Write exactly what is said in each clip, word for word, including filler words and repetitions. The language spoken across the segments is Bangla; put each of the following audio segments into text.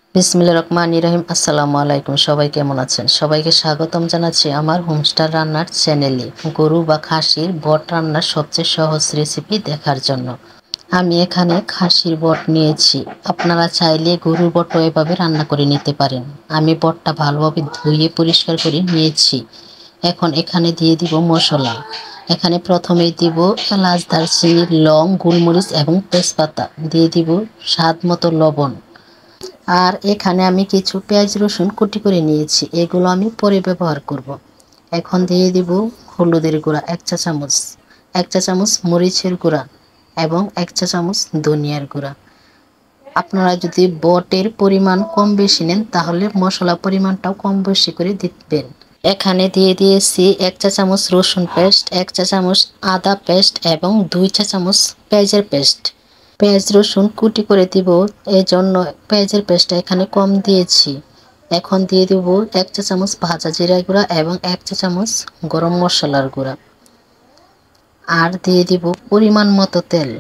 বিসমিল্লাহির রহমানির রহিম। আসসালামু আলাইকুম। সবাই কেমন আছেন? সবাইকে স্বাগতম জানাচ্ছি আমার হোমস্টার রান্নার চ্যানেলে গরু বা খাসির বট রান্নার সবচেয়ে সহজ রেসিপি দেখার জন্য। আমি এখানে খাসির বট নিয়েছি। আপনারা চাইলে গরুর বটও এভাবে রান্না করে নিতে পারেন। আমি বটটা ভালোভাবে ধুয়ে পরিষ্কার করে নিয়েছি। এখন এখানে দিয়ে দিব মশলা। এখানে প্রথমেই দিব এলাচ, দারচিনি, লং, গোলমরিচ এবং তেজপাতা। দিয়ে দিব স্বাদ মতো লবণ। আর এখানে আমি কিছু পেঁয়াজ রসুন কুটি করে নিয়েছি, এগুলো আমি পরে ব্যবহার করব। এখন দিয়ে দিব হলুদের গুঁড়া এক চা চামচ, এক চা চামচ মরিচের গুঁড়া এবং এক চা চামচ ধনিয়ার গুঁড়া। আপনারা যদি বটের পরিমাণ কম বেশি নেন তাহলে মশলা পরিমাণটাও কম বেশি করে দিবেন। এখানে দিয়ে দিয়েছি এক চা চামচ রসুন পেস্ট, এক চা চামচ আদা পেস্ট এবং দুই চা চামচ পেঁয়াজের পেস্ট। পেঁয়াজ রসুন কুটি করে দিব, এই জন্য পেঁয়াজের পেস্টটা এখানে কম দিয়েছি। এখন দিয়ে দিব এক চা চামচ ভাজা জিরা গুঁড়া এবং এক চা চামচ গরম মশলার গুঁড়া। আর দিয়ে দিব পরিমাণ মতো তেল।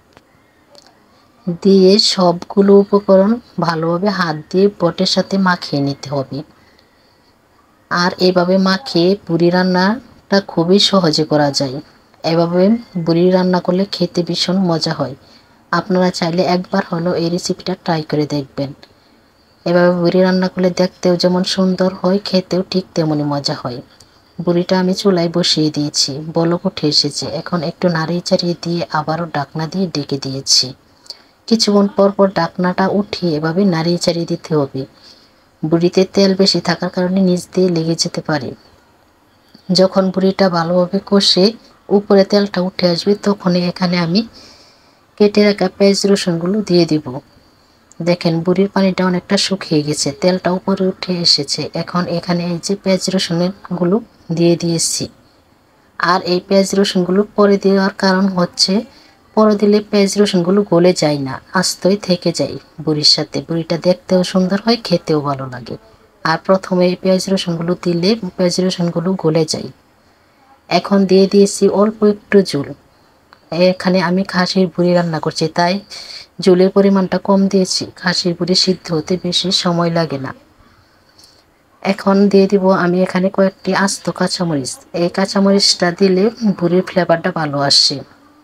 দিয়ে সবগুলো উপকরণ ভালোভাবে হাত দিয়ে বটের সাথে মাখিয়ে নিতে হবে। আর এভাবে মাখিয়ে বুড়ি রান্নাটা খুবই সহজে করা যায়। এভাবে বুড়ি রান্না করলে খেতে ভীষণ মজা হয়। আপনারা চাইলে একবার হলো এই রেসিপিটা ট্রাই করে দেখবেন। এভাবে বুড়ি রান্না করলে দেখতেও যেমন সুন্দর হয়, খেতেও ঠিক তেমনই মজা হয়। বুড়িটা আমি চুলায় বসিয়ে দিয়েছি, বলক উঠে এসেছে। এখন একটু নাড়িয়ে চাড়িয়ে দিয়ে আবারও ঢাকনা দিয়ে ডেকে দিয়েছি। কিছুক্ষণ পর পর ঢাকনাটা উঠিয়ে এভাবে নাড়িয়ে চাড়িয়ে দিতে হবে। বুড়িতে তেল বেশি থাকার কারণে নিচ দিয়ে লেগে যেতে পারে। যখন বুড়িটা ভালোভাবে কষে উপরে তেলটা উঠে আসবে তখনই এখানে আমি কেটে রাখা পেঁয়াজ রসুনগুলো দিয়ে দিব। দেখেন বুড়ির পানিটা অনেকটা শুকিয়ে গেছে, তেলটা উপরে উঠে এসেছে। এখন এখানে এই যে পেঁয়াজ রসুনগুলো দিয়ে দিয়েছি। আর এই পেঁয়াজ রসুনগুলো পরে দেওয়ার কারণ হচ্ছে পরে দিলে পেঁয়াজ রসুনগুলো গলে যায় না, আস্তই থেকে যায় বুড়ির সাথে। বুড়িটা দেখতেও সুন্দর হয়, খেতেও ভালো লাগে। আর প্রথমে এই পেঁয়াজ রসুনগুলো দিলে পেঁয়াজ রসুনগুলো গলে যায়। এখন দিয়ে দিয়েছি অল্প একটু ঝোল। এখানে আমি খাসির ভুঁড়ি রান্না করছি, তাই ঝোলের পরিমাণটা কম দিয়েছি। খাসির ভুঁড়ি সিদ্ধ হতে বেশি সময় লাগে না। এখন দিয়ে দিব আমি এখানে কয়েকটি আস্ত কাঁচামরিচ। এই কাঁচামরিচটা দিলে ভুঁড়ির ফ্লেভারটা ভালো আসে।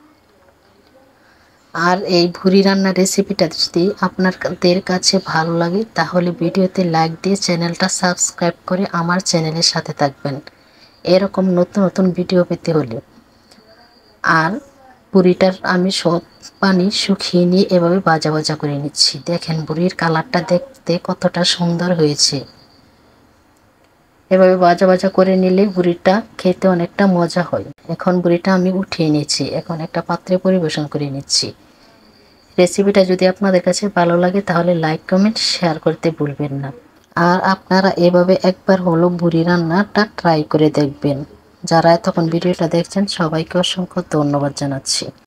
আর এই ভুঁড়ি রান্নার রেসিপিটা যদি আপনাদের কাছে ভালো লাগে তাহলে ভিডিওতে লাইক দিয়ে চ্যানেলটা সাবস্ক্রাইব করে আমার চ্যানেলের সাথে থাকবেন এরকম নতুন নতুন ভিডিও পেতে হলে। আর বুড়িটার আমি সব পানি শুকিয়ে নিয়ে এভাবে ভাজা ভাজা করে নিচ্ছি। দেখেন বুড়ির কালারটা দেখতে কতটা সুন্দর হয়েছে। এভাবে ভাজা ভাজা করে নিলে বুড়িটা খেতে অনেকটা মজা হয়। এখন বুড়িটা আমি উঠিয়ে নিচ্ছি, এখন একটা পাত্রে পরিবেশন করে নিচ্ছি। রেসিপিটা যদি আপনাদের কাছে ভালো লাগে তাহলে লাইক কমেন্ট শেয়ার করতে ভুলবেন না। আর আপনারা এভাবে একবার হলো বুড়ি রান্নাটা ট্রাই করে দেখবেন। যারা এতক্ষণ ভিডিওটা দেখছেন সবাইকে অসংখ্য ধন্যবাদ জানাচ্ছি।